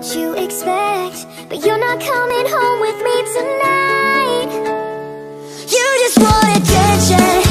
what you expect, but you're not coming home with me tonight. You just want attention.